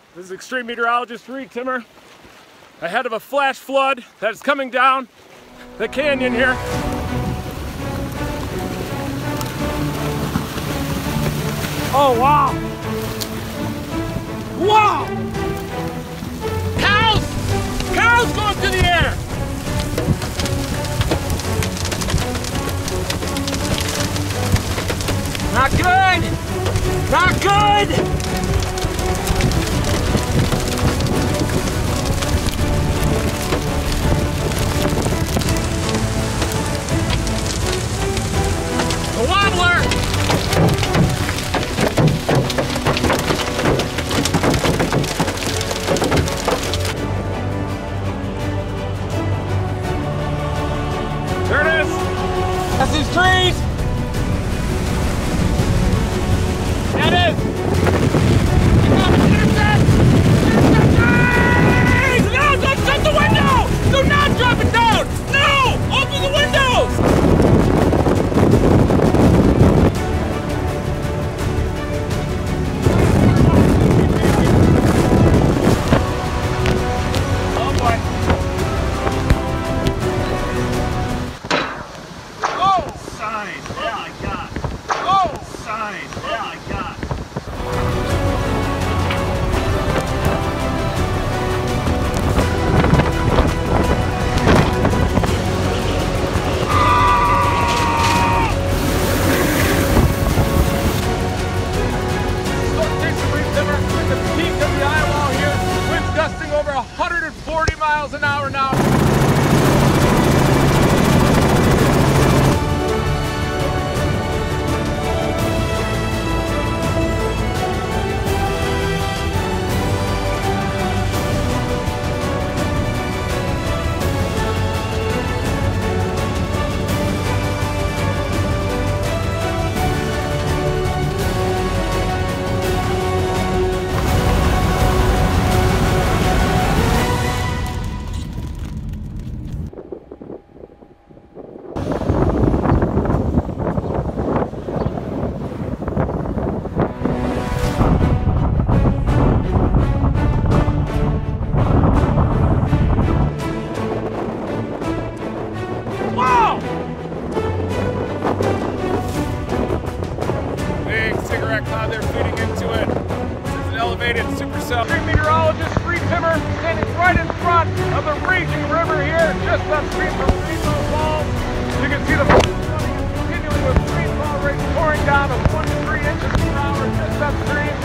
This is extreme meteorologist Reed Timmer ahead of a flash flood that is coming down the canyon here. Oh wow! Wow! Cows! Cows going through the air! Not good! Not good! A wobbler! There it is! That's these trees! That is! Intercept! Intercept! No! Don't shut the window! Do not drop it down! No! Open the windows! Over 140 miles an hour now. Cloud they're feeding into it. This is an elevated supercell. Extreme meteorologist Reed Timmer standing right in front of the raging river here, just upstream from Rainbow Falls. You can see the flood running and continuing with rainfall rates pouring down of 1 to 3 inches per hour just upstream.